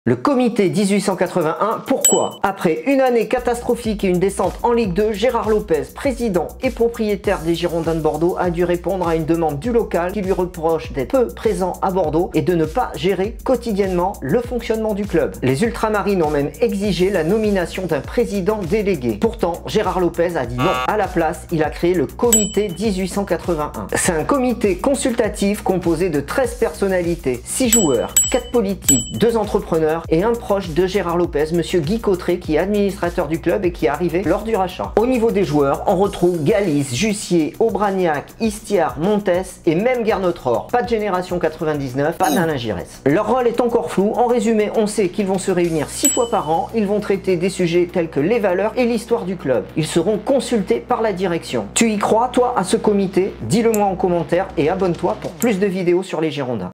Le comité 1881, pourquoi? Après une année catastrophique et une descente en Ligue 2, Gérard Lopez, président et propriétaire des Girondins de Bordeaux, a dû répondre à une demande du local qui lui reproche d'être peu présent à Bordeaux et de ne pas gérer quotidiennement le fonctionnement du club. Les Ultramarines ont même exigé la nomination d'un président délégué. Pourtant, Gérard Lopez a dit non. À la place, il a créé le comité 1881. C'est un comité consultatif composé de 13 personnalités, 6 joueurs, 4 politiques, 2 entrepreneurs et un proche de Gérard Lopez, monsieur Guy Cottret, qui est administrateur du club et qui est arrivé lors du rachat. Au niveau des joueurs, on retrouve Galis, Jussier, Aubragnac, Istiar, Montes et même Garnotror. Pas de génération 99, pas d'Alain Giresse. Leur rôle est encore flou. En résumé, on sait qu'ils vont se réunir 6 fois par an. Ils vont traiter des sujets tels que les valeurs et l'histoire du club. Ils seront consultés par la direction. Tu y crois, toi, à ce comité? Dis-le moi en commentaire et abonne-toi pour plus de vidéos sur les Girondins.